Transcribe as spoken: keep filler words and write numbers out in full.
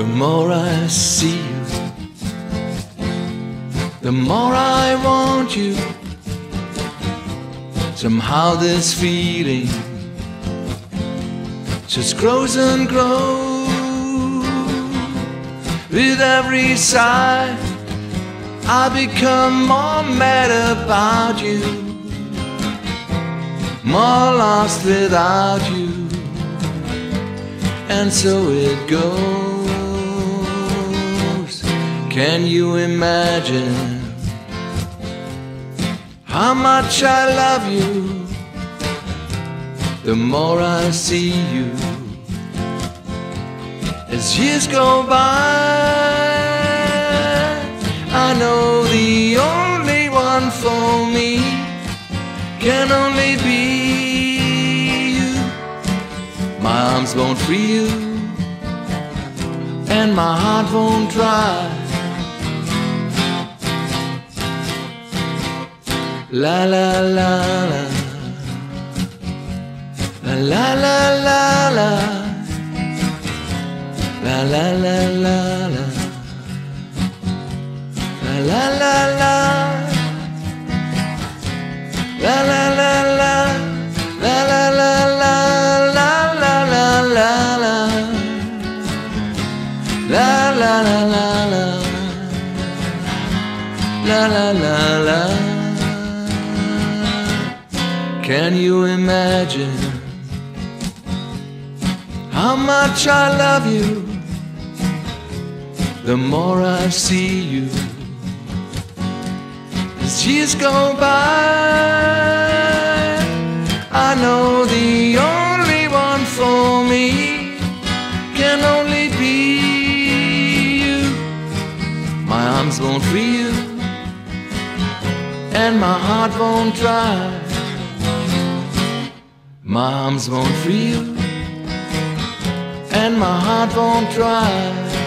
The more I see you, the more I want you. Somehow this feeling just grows and grows. With every sigh I become more mad about you, more lost without you. And so it goes. Can you imagine how much I love you? The more I see you as years go by, I know the only one for me can only be you. My arms won't free you, and my heart won't dry. La la la la, la la la la la, la la la la la, la la la la, la la la la, la la la la, la la la la la, la la la la la, la la la la. Can you imagine how much I love you? The more I see you as years go by, I know the only one for me can only be you. My arms won't free you, and my heart won't dry. My arms won't free you, and my heart won't dry.